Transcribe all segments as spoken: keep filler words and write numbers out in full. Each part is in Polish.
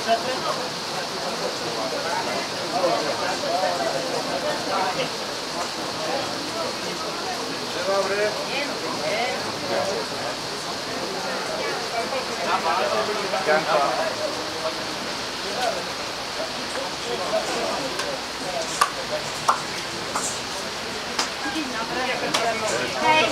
Dzień dobry. Janka. Dzień dobry. Hej.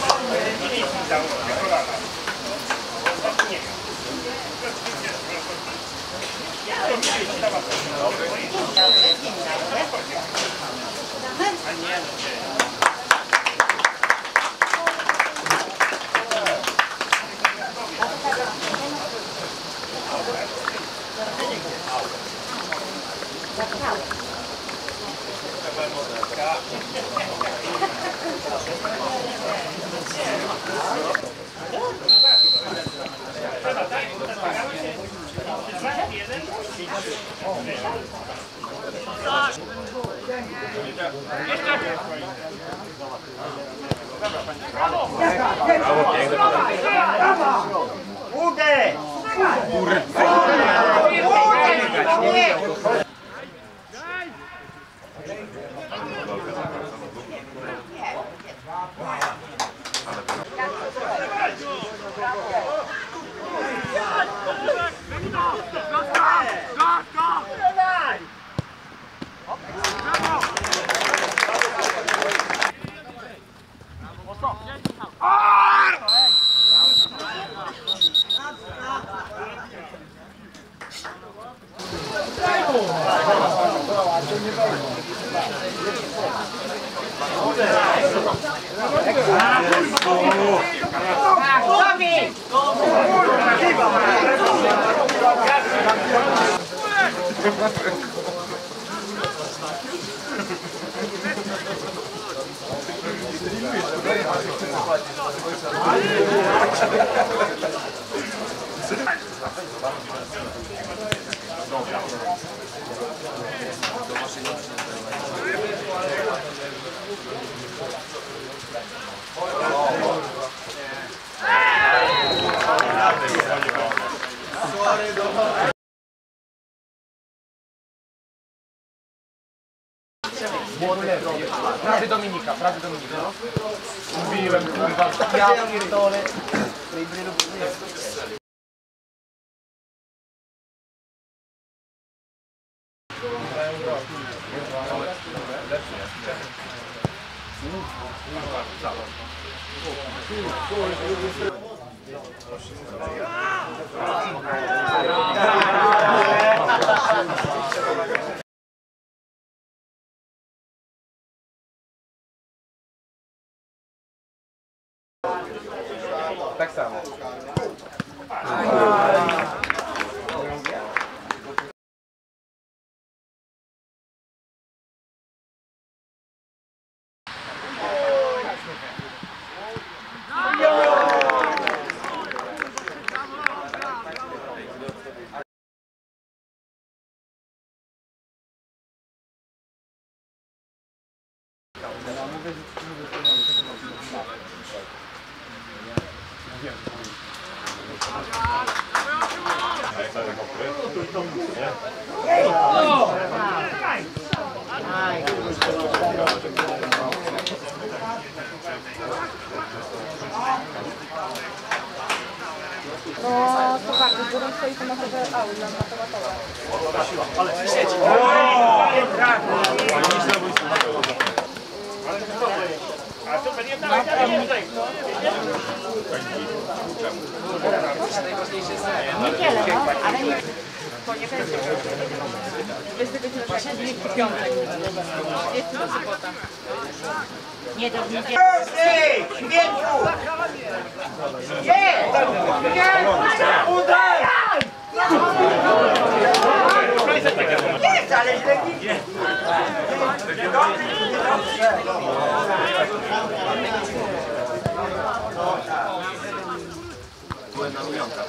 Ude! Prawy Dominika, prawy Dominika. Mówiłem, kurwa, ja pierdolę. Tak samo. No, to bardzo górą stoi to może aula na tematowę. Ale siedzi! A to będzie dalej, dalej, dalej. Niedzielę, no, ale nie. Poniekąd jest dwudziestego piątego. Jest to sobota. Nie do niedzieli. Ej! Śmieciu! Nie! Nie! Udaj! Jest, ale źle nie. Byłem na Lumionka.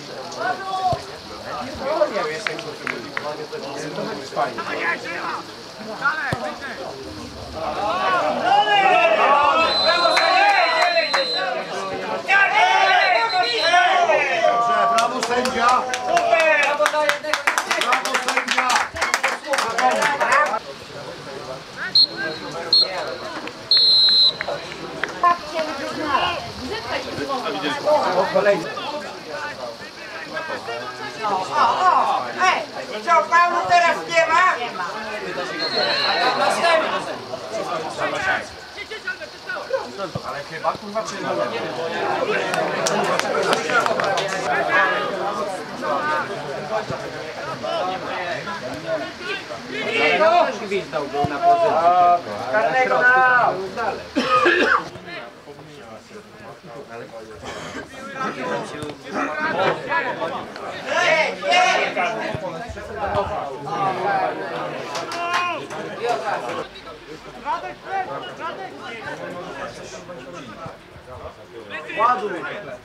No nie wiem, jak to jest fajnie. Brawo sędzia! Super! Brawo dla jednego! O, o, ej, co, Paulu teraz nie ma? Nie ma. Ale chyba kurwa czy Gwizdał był na pozycji. Karnego na... Ej, ej! ładuj.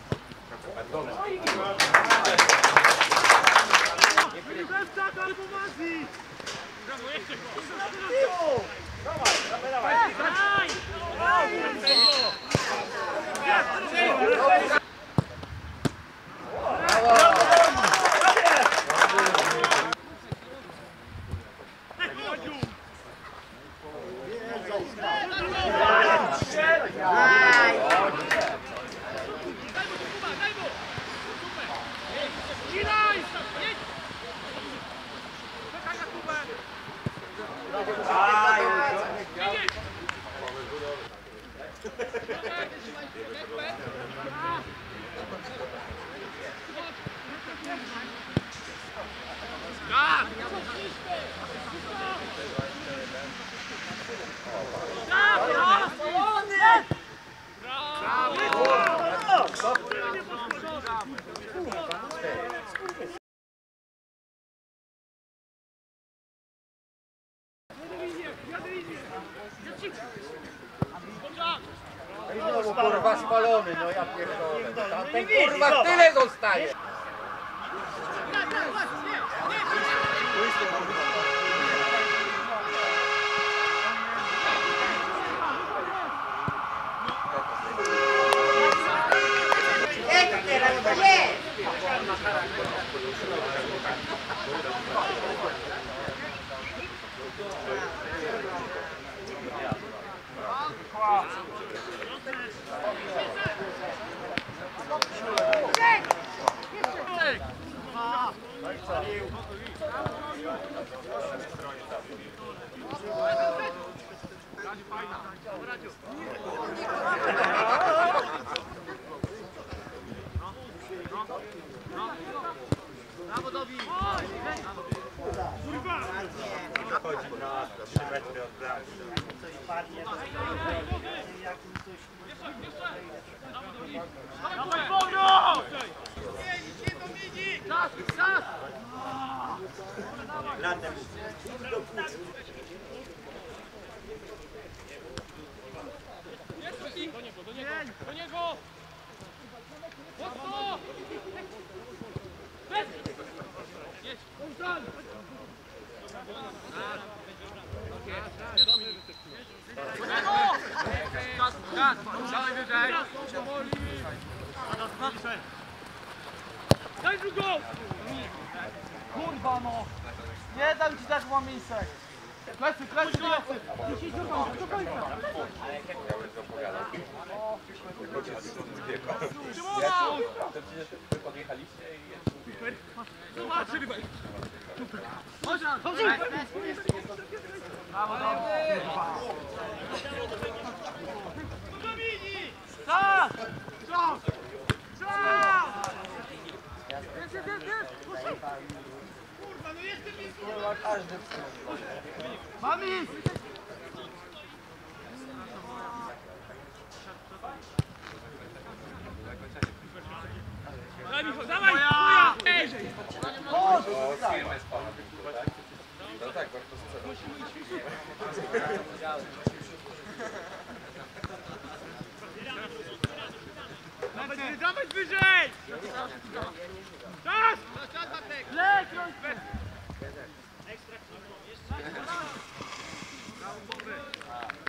I znowu kurwa spalony, no ja pierdolę. Tamten kurwa w tyle zostaje. Ej, teraz to nie! Do niego! Mocno! Jedź! Do niego! Czas, czas! Dalej wyżej! Daj drugą! Kurwa no! Nie dam ci tak łamisek! Plecy, plecy, plecy! Musisz do końca, do końca! Szymona! Zobacz, rybaj! Można, dobrze! Brawo, dobrze! Czas! Czas! Czas! Jest, jest, jest, jest! Kurwa, no jestem mi kurwa! Mami! Daj Michał, dawaj! Moja! Chodź! Dawaj, dawaj wyżej! Czas! Leć! Ekstra! Jeszcze!